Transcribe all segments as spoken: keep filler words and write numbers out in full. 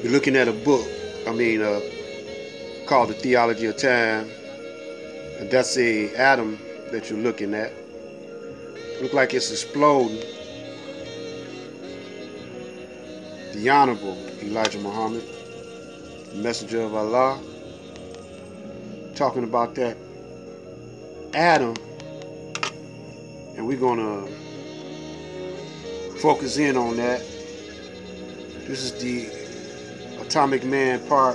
You're looking at a book, I mean, uh, called The Theology of Time, and that's a atom that you're looking at. Look like it's exploding. The Honorable Elijah Muhammad, the Messenger of Allah, talking about that atom, and we're gonna focus in on that. This is the Atomic Man part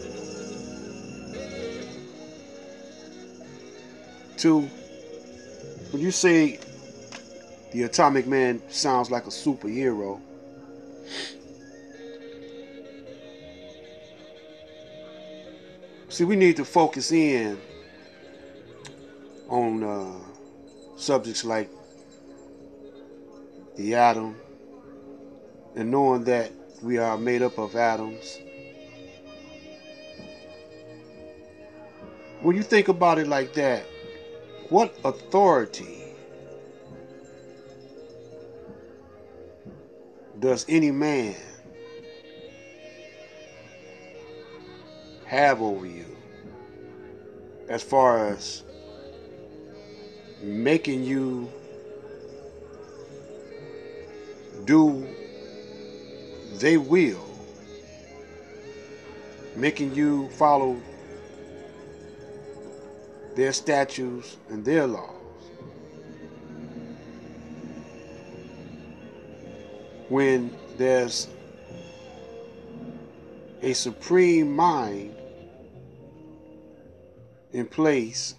two. When you say the Atomic Man sounds like a superhero, see, we need to focus in on uh, subjects like the atom and knowing that we are made up of atoms. When you think about it like that, what authority does any man have over you as far as making you do they will, making you follow their statutes and their laws? When there's a supreme mind in place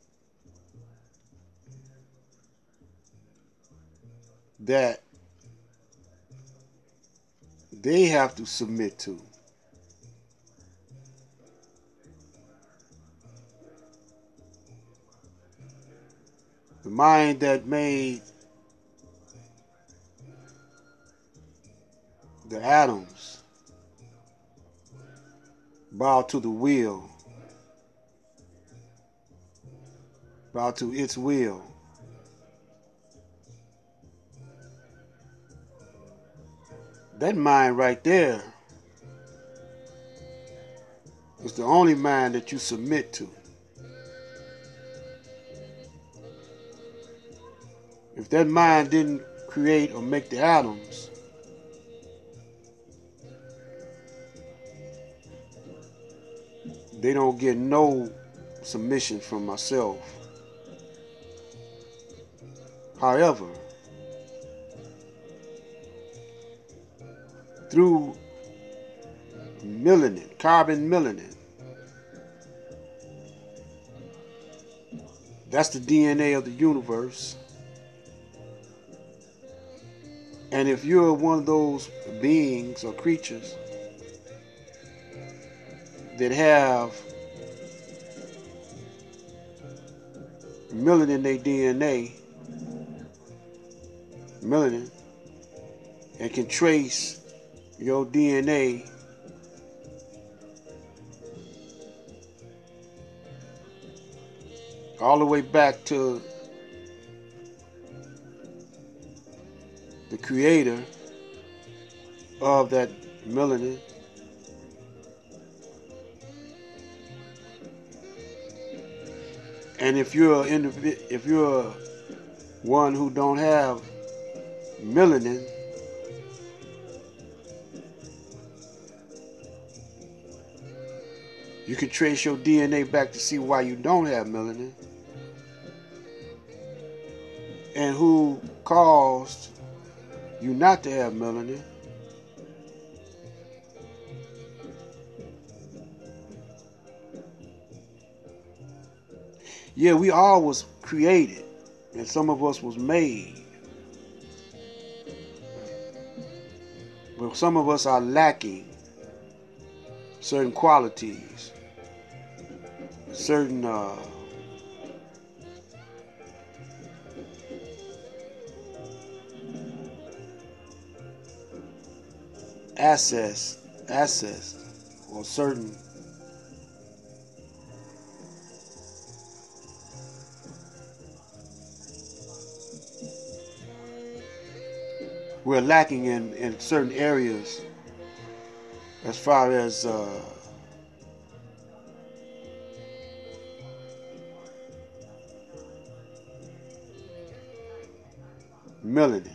that they have to submit to. The mind that made the atoms bow to the will, bow to its will. That mind right there is the only mind that you submit to. If that mind didn't create or make the atoms, they don't get no submission from myself. However, through melanin, carbon melanin, that's the D N A of the universe. And if you're one of those beings or creatures that have melanin in their D N A, melanin, and can trace your D N A all the way back to the creator of that melanin, and if you're individ- if you're one who don't have melanin, you can trace your D N A back to see why you don't have melanin and who caused you not to have melanin. Yeah, we all was created, and some of us was made, but some of us are lacking certain qualities, certain uh, assets, assets, or certain we're lacking in, in certain areas as far as uh, melanin.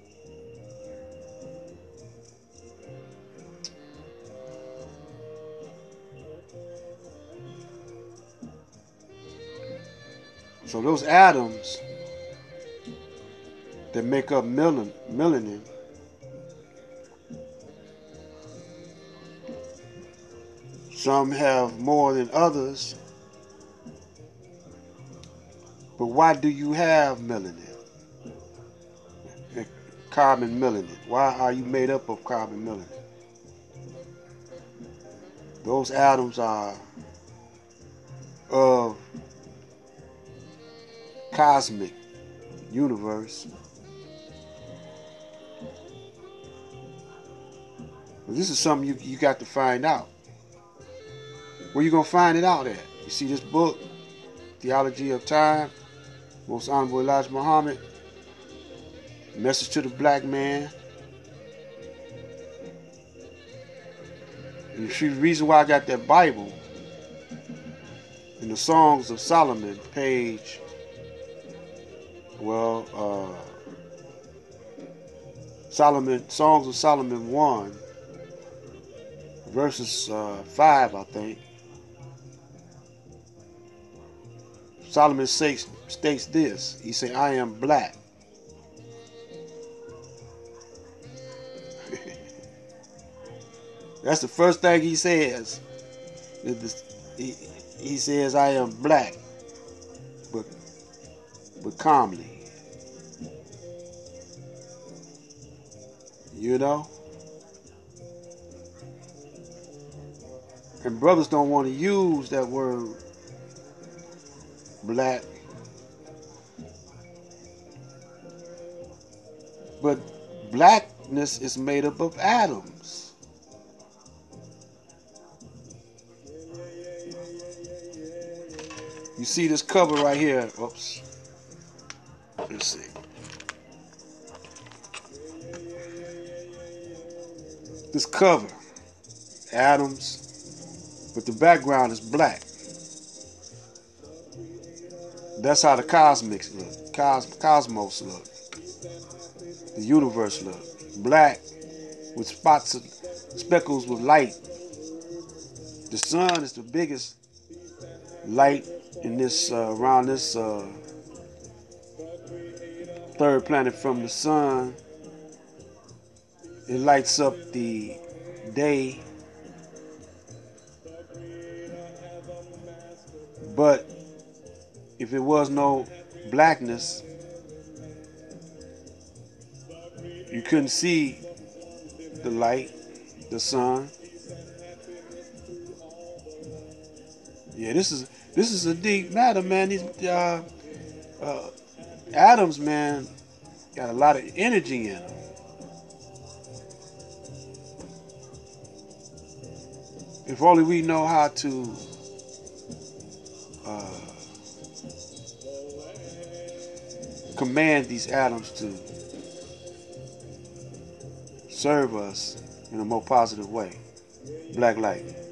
So those atoms that make up melanin, melanin some have more than others. But why do you have melanin? Carbon melanin. Why are you made up of carbon melanin? Those atoms are of cosmic universe. This is something you, you got to find out. Where you going to find it out at? You see this book, Theology of Time, Most Honorable Elijah Muhammad, Message to the Black Man. And you see the reason why I got that Bible in the Songs of Solomon, page, well, uh, Solomon, Songs of Solomon one, verses uh, five, I think. Solomon states, states this. He said, I am black. That's the first thing he says. He, he says, I am black, but, but calmly. You know? And brothers don't want to use that word black. But blackness is made up of atoms. You see this cover right here. Oops. Let's see. This cover. Atoms. But the background is black. That's how the cosmics look. Cos cosmos look. The universe look. Black with spots of speckles with light. The sun is the biggest light in this uh, around this uh, third planet from the sun. It lights up the day, but if it was no blackness, you couldn't see the light, the sun. Yeah, this is this is a deep matter, man. These uh, uh, atoms, man, got a lot of energy in them. If only we know how to uh, command these atoms to serve us in a more positive way. Black light.